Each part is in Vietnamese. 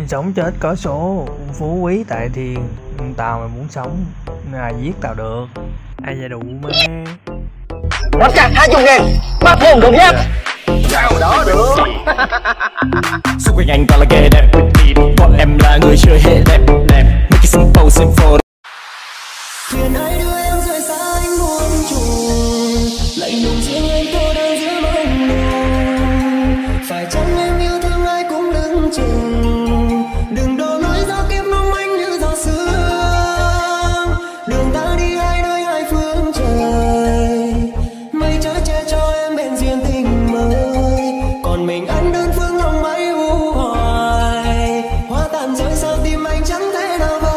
Sống chết có số, phú quý tại thiên. Tao mà muốn sống, ai giết tao được. Ai da đủ má. Bắt chặt 20.000, bắt hồn đồng nhé. Vào đó được. Xung quanh anh toàn là ghê đẹp, bọn em là người chơi hệ đẹp. Make it simple, simple. Thuyền ai đưa em rời xa anh muôn trùng, lạnh lùng riêng anh cô đơn giữa mông lung. Phải chăng em yêu thương ai cũng đứng chừng, đừng đổ lỗi do kiếp mong manh như gió sương. Đường ta đi hai nơi hai phương trời, mây chở che cho em bên duyên tình mới. Còn mình anh đơn phương lòng mãi u hoài, hoa tàn rơi sao tim anh chẳng thể nào vơi.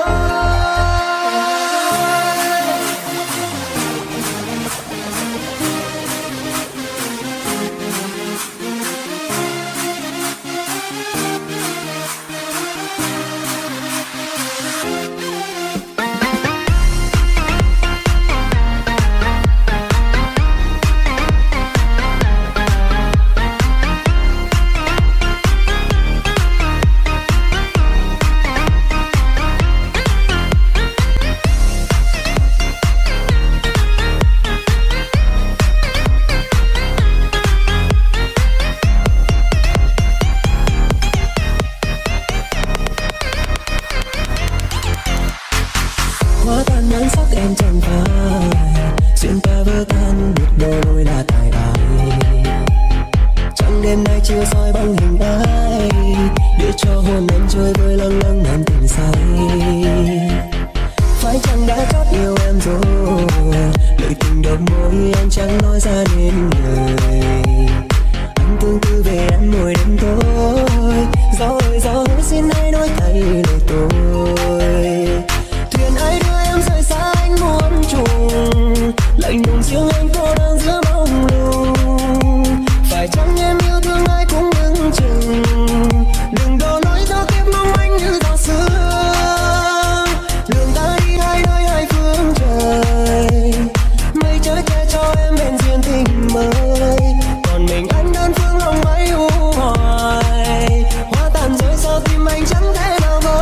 Hóa tan nhan sắc em chẳng phải, duyên ta vỡ tan biết đôi lối là tại ai. Chẳng đêm nay chiều soi bóng hình ai, để cho hồn anh trôi vơi lâng lâng men tình say. Phải chăng đã chót yêu em rồi, lời tình độc môi anh chẳng nói ra nên lời. Anh tương tư về em mỗi đêm tối, gió ơi gió ơi xin hãy nói thay lời tôi. Thuyền ai đưa em rời xa anh muôn trùng, lạnh lùng riêng anh cô đơn giữa mông lung. Phải chăng em yêu thương ai cũng đứng chừng, đừng đổ lỗi do kiếp mong manh như gió sương. Đường ta đi hai nơi hai phương trời, mây chở che cho em bên duyên tình mới. Còn mình anh đơn phương lòng mãi u hoài, hoa tàn rơi sao tim anh chẳng thể nào vơi.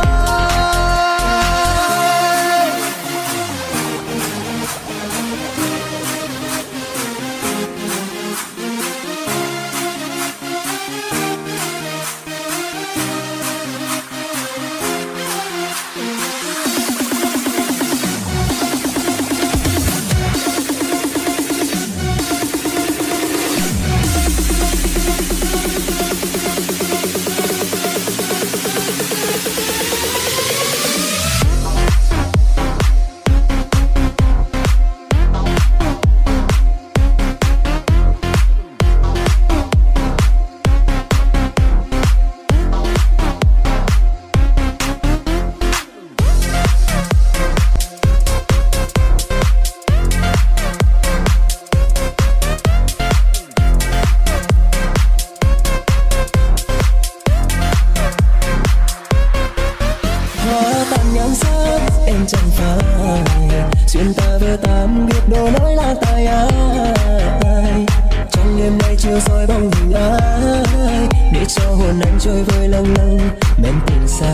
Em chẳng phải duyên ta vỡ tan biết đôi lối là tại ai. Trong đêm nay chiều soi bóng hình ai, để cho hồn anh trôi vơi lâng lâng men tình say.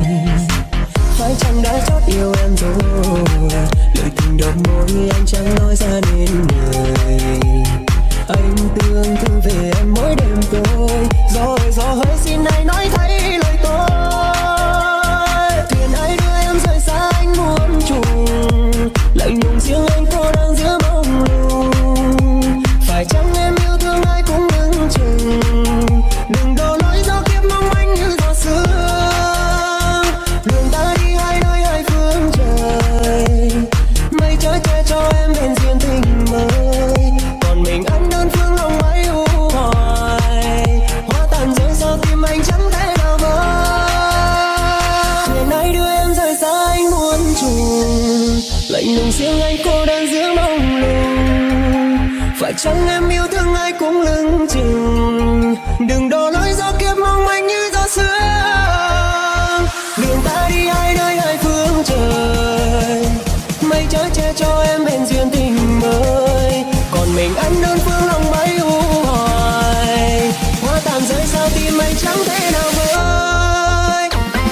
Phải chăng đã chót yêu em rồi, lời tình độc môi anh chẳng nói ra nên lời. Anh tương tư về em mỗi đêm tối, gió ơi gió hỡi xin hãy nói thay lời tôi. Thuyền ai đưa em rời xa anh muôn trùng, lạnh lùng riêng anh cô đơn giữa mông lung. Phải chăng em yêu thương ai cũng đứng chừng, đừng đổ lỗi do kiếp mong manh như gió sương. Đường ta đi hai nơi hai phương trời, mây chở che cho em bên duyên tình mới. Còn mình anh đơn phương lòng mãi u hoài, hoa tàn rơi sao tim anh chẳng thể nào vơi. Thuyền ai đưa em rời xa anh muôn trùng, lạnh lùng riêng anh cô đơn giữa mông lung. Phải chăng em yêu thương ai cũng lưng chừng, đừng đổ lỗi do kiếp mong manh như gió sương. Đường ta đi hai nơi hai phương trời, mây chở che cho em bên duyên tình mới. Còn mình anh đơn phương lòng mãi u hoài, hoa tàn rơi sao tim anh chẳng thể nào vơi.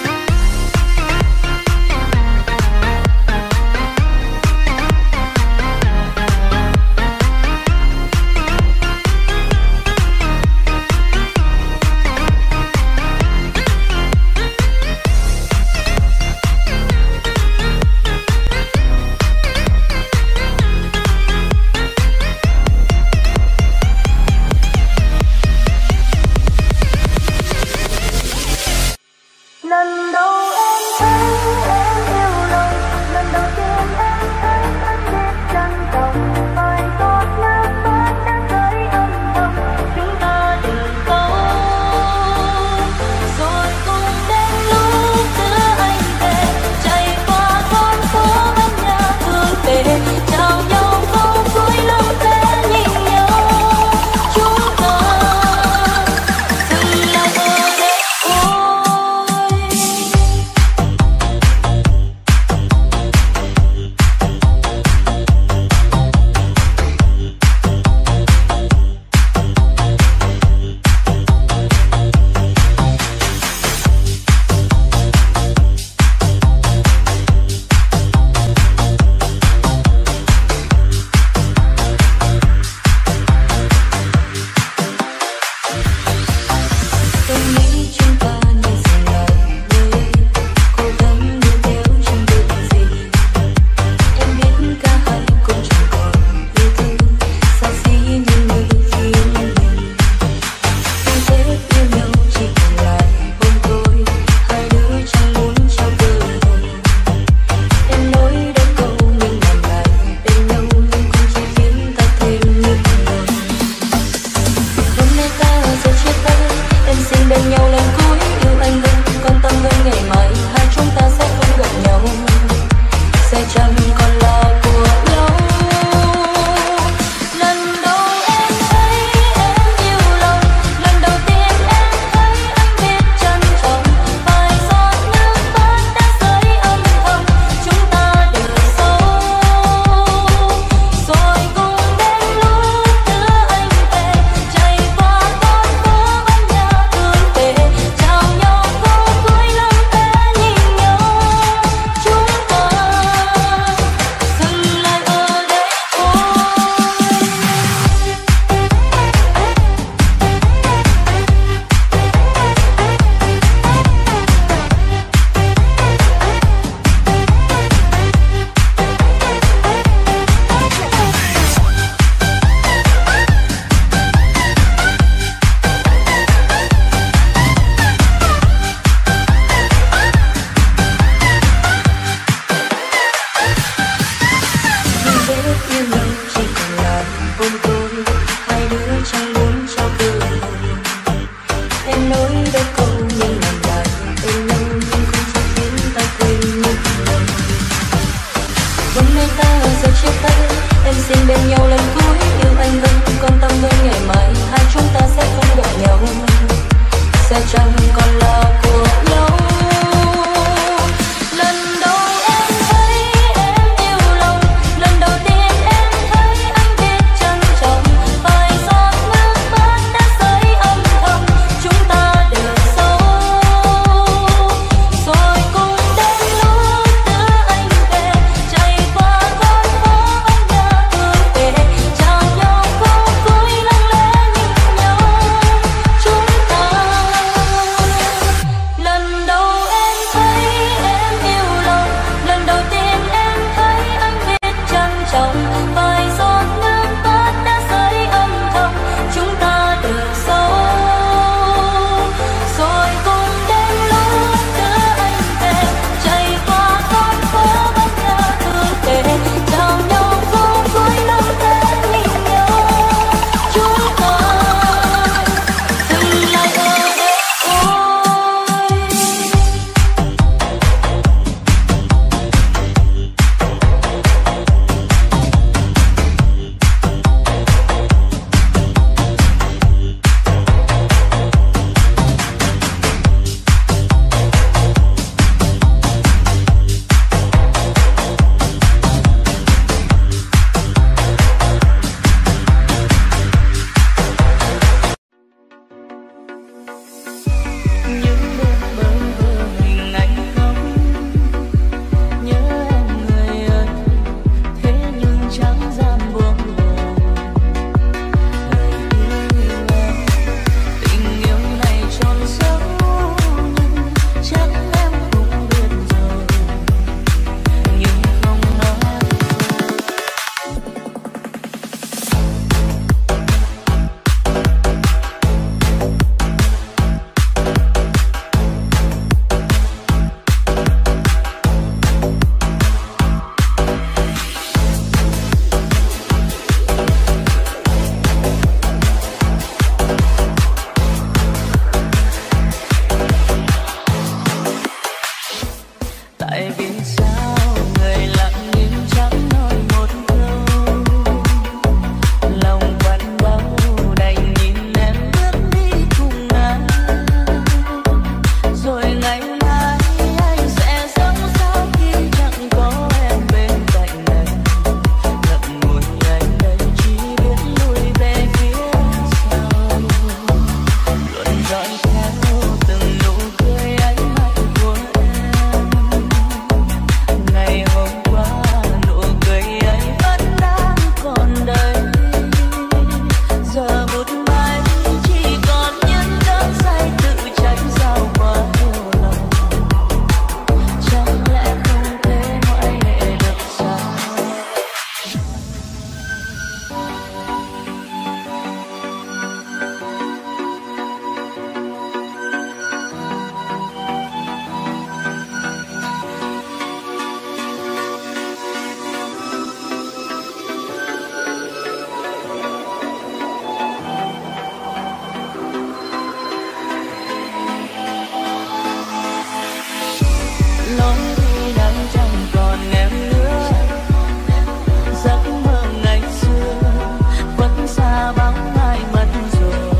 lối đi nắng chẳng còn em nữa. Giấc mơ ngày xưa vẫn xa bóng ai mất rồi.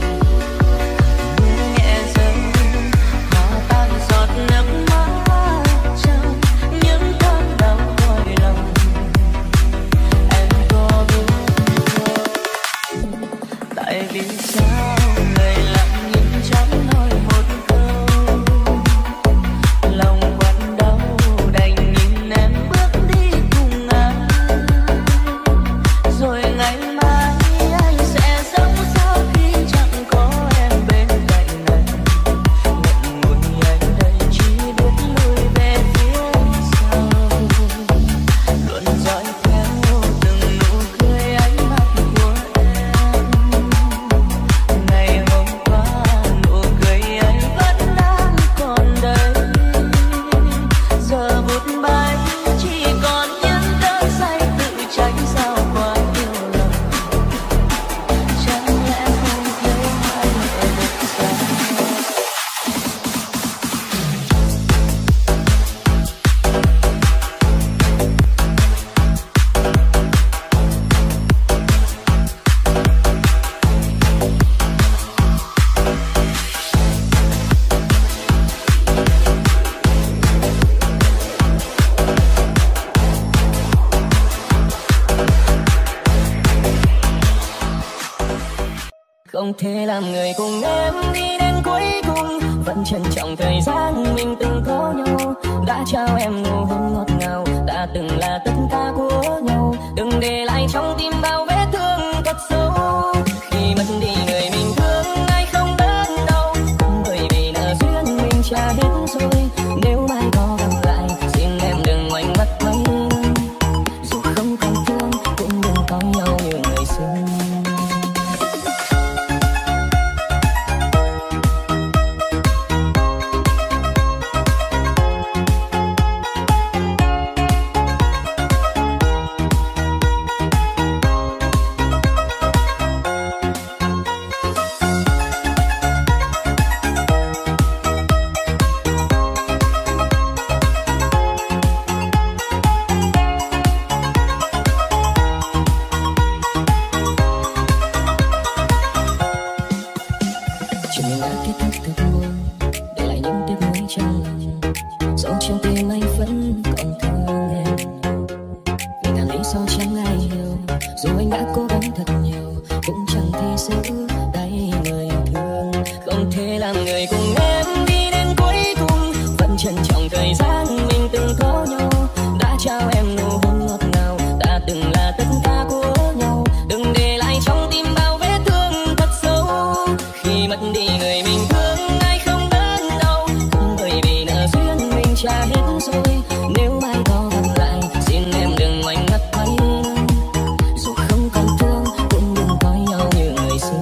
Mưa nhẹ rơi hòa tan giọt nước mắt trong những cơn đau cõi lòng. Em có biết không, tại vì sao người lặng nhìn chẳng nói một câu. Lòng quặn đau đành nhìn em bước đi cùng anh. Rồi ngày mai anh sẽ sống sao khi chẳng có em bên cạnh anh. Ngậm ngùi anh đây chỉ biết lùi về phía sau. Luôn dõi theo từng nụ cười ánh mắt của em. Ngày hôm qua nụ cười ấy vẫn đang còn đây. Giờ vụt bay chỉ còn những cơn say tự trách sao quá yêu lòng. Chẳng lẽ không thấy hai mẹ được sao? Không thể làm người cùng em đi đến cuối cùng. Vẫn trân trọng thời gian mình từng có nhau. Đã trao em nụ hôn ngọt ngào, đã từng là tất cả của nhau. Đừng để lại trong tim bao vết thương thật sâu. Khi mất đi người mình thương ai không đớn đau. Bởi vì nợ duyên mình trả hết rồi. Nếu mai có gặp lại xin em đừng ngoảnh mắt quay lưng. Dù không còn thương cũng đừng coi nhau như ngày xưa. Chuyện mình đã kết thúc thật buồn, để lại những tiếc nuối trong lòng. Dẫu trong tim anh vẫn còn thương em. Vì ngàn lý do chẳng ai hiểu. Dù anh đã cố gắng thật nhiều, cũng chẳng thể giữ tay người thương. Không thể làm người cùng em đi đến cuối cùng. Vẫn trân trọng thời gian mình từng có nhau. Đã trao em nụ hôn ngọt ngào, đã từng là tất cả của nhau. Đừng để lại trong tim bao vết thương thật sâu. Khi mất đi người mình thương ai không đớn đau. Cũng bởi vì nợ duyên mình trả hết rồi. Nếu mai có gặp lại xin em đừng ngoảnh mắt quay lưng. Dù không còn thương cũng đừng coi nhau như ngày xưa.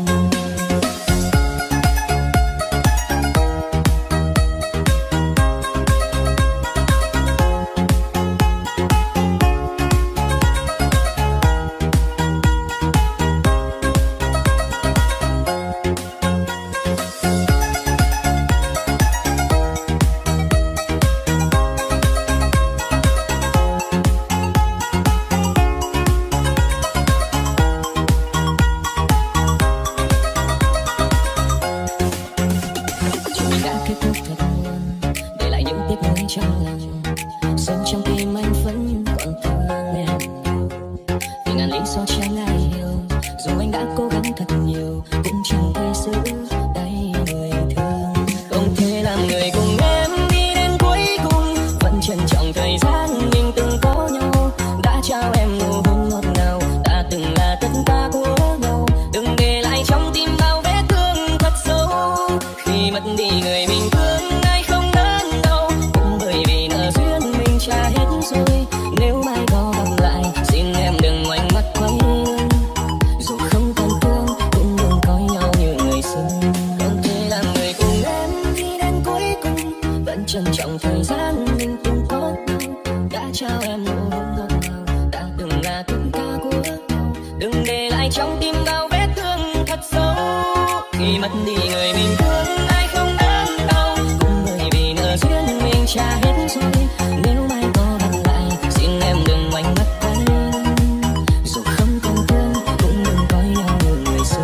Chuyện mình đã kết thúc thật buồn, để lại những tiếc nuối trong lòng. Sâu trong tim anh vẫn còn thương em. Vì ngàn lý do chẳng ai hiểu. Dù anh đã cố gắng thật nhiều, cũng chẳng thể giữ tay người thương. Không thể làm người cùng em đi đến cuối cùng. Vẫn trân trọng thời gian mình từng có nhau. Đã trao em nụ hôn ngọt ngào, đã từng là tất cả của nhau. Đừng để lại trong tim bao vết thương thật sâu. Khi mất đi người mình thương ai không đớn đau. Cũng bởi vì nợ duyên mình trả hết rồi. Nếu mai có gặp lại xin em đừng ngoảnh mắt quay lưng. Dù không còn thương cũng đừng coi nhau như ngày xưa. Không thể làm người cùng em đi đến cuối cùng. Vẫn trân trọng thời gian mình từng có nhau. Đã trao em nụ hôn ngọt ngào, đã từng là tất cả của nhau. Đừng để lại trong tim bao vết thương thật sâu. Khi mất đi người mình thương ai không đớn đau. Cũng bởi vì nợ duyên mình trả hết rồi. Nếu mai có gặp lại xin em đừng ngoảnh mắt quay lưng, dù không còn thương cũng đừng coi nhau như người xưa.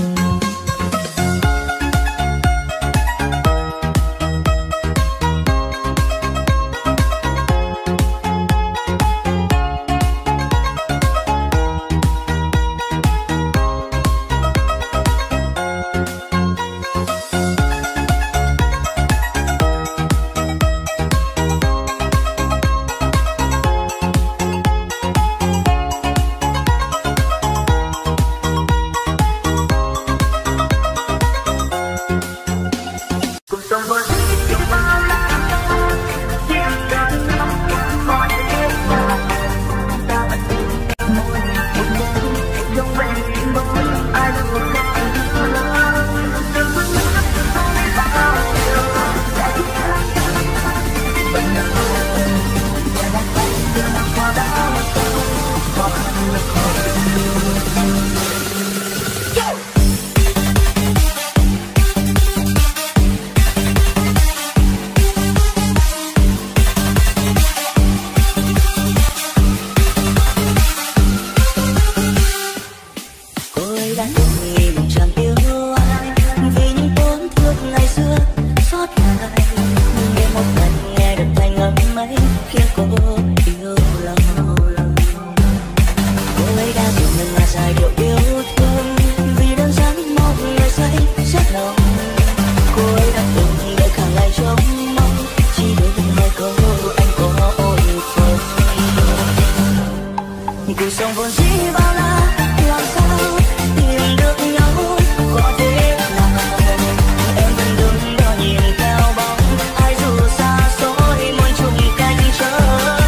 Cuộc sống vốn dĩ bao la, làm sao tìm được nhau, có thế nào em vẫn đứng đó nhìn theo bóng ai dù xa xôi muôn trùng cánh chờ.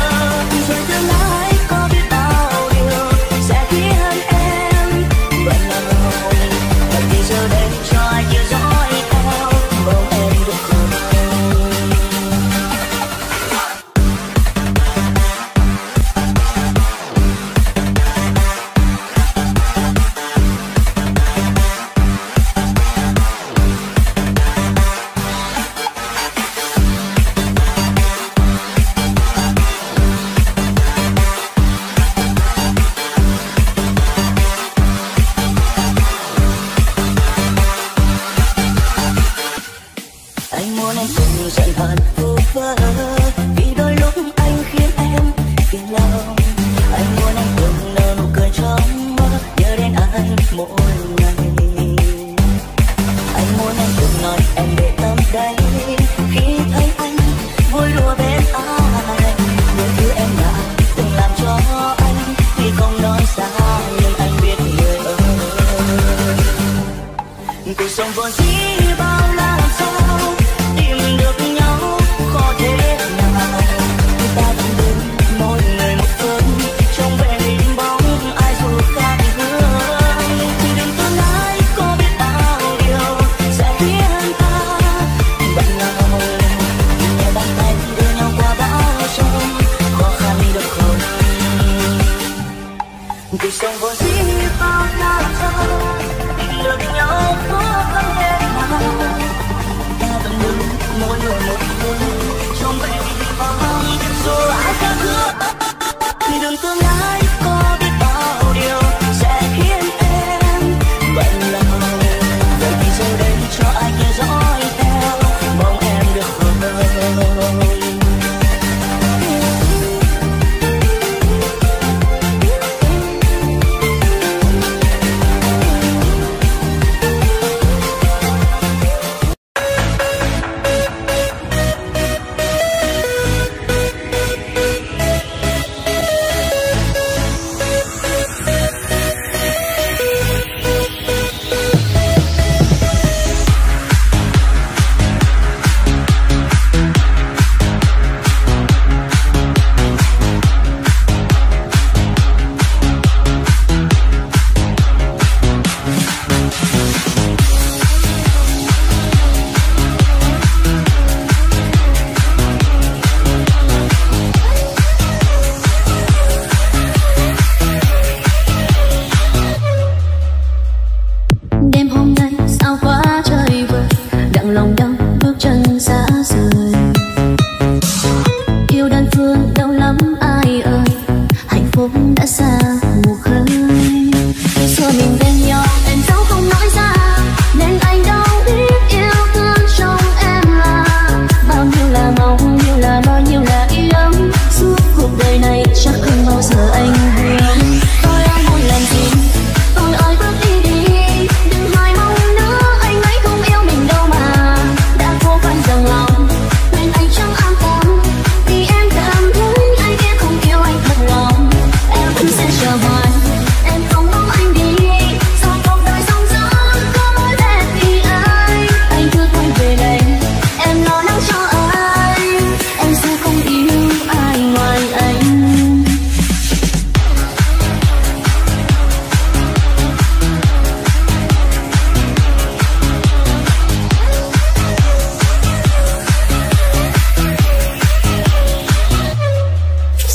Rồi tương lai có biết bao điều sẽ khiến em bận lòng, vậy thì giờ đây cho ai chia dõi theo bóng em được không? Anh muốn em cùng giận hờn vu vơ, vì đôi lúc anh khiến em phiền lòng. Anh muốn em cùng nở nụ cười trong mơ, nhớ đến anh mỗi ngày. Anh muốn em cùng nói em để tâm đây, khi thấy anh vui đùa bên ai. Những thứ em làm từng làm cho anh, thì không nói ra nhưng anh biết người ơi. Cuộc sống vốn dĩ bao la làm sao tìm được nhau, khó thế nào ta vẫn đứng mỗi người một phương, trông về hình bóng ai dù khác hướng. Thì đừng tương lai có biết bao điều sẽ khiến ta bận lòng, nhẹ bàn tay đưa nhau qua bão giông, khó khăn được không? Cuộc sống vốn dĩ bao la làm sao tìm được nhau, khó khăn thế nào ta vẫn đứng mỗi người một phương, trông về hình bóng dù ai khác hứa. Thì đừng tương lai có biết bao điều sẽ khiến em bận lòng, vậy thì giờ đây cho ai kia dõi theo bóng em được không?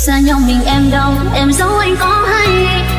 xa nhau mình em đâu, em giấu anh có hay